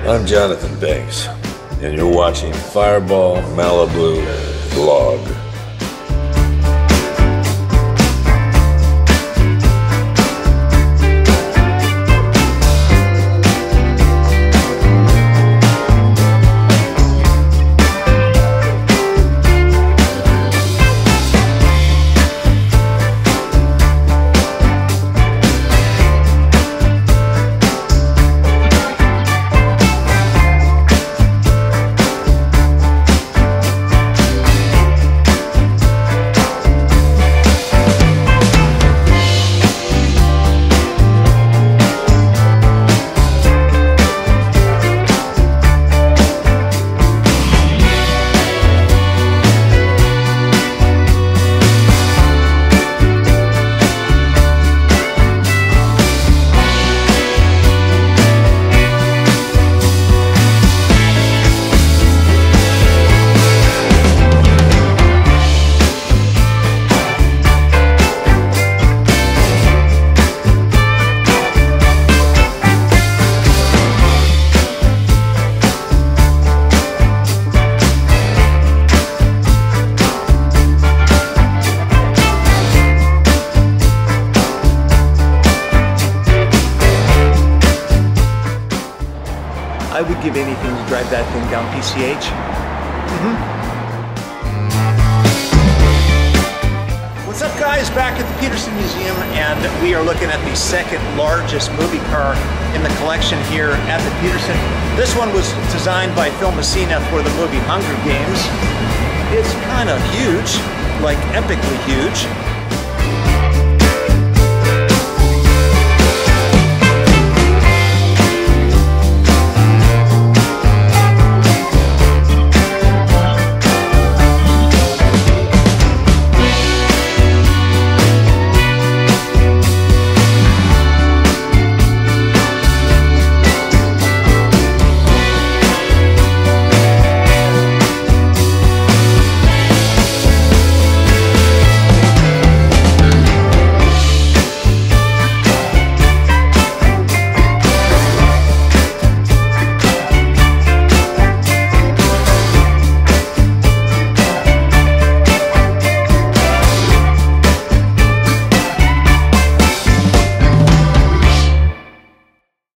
I'm Jonathan Banks, and you're watching Fireball Malibu Vlog. I would give anything to drive that thing down PCH. What's up, guys? Back at the Peterson Museum, and we are looking at the second largest movie car in the collection here at the Peterson. This one was designed by Phil Messina for the movie Hunger Games. It's kind of huge, like epically huge.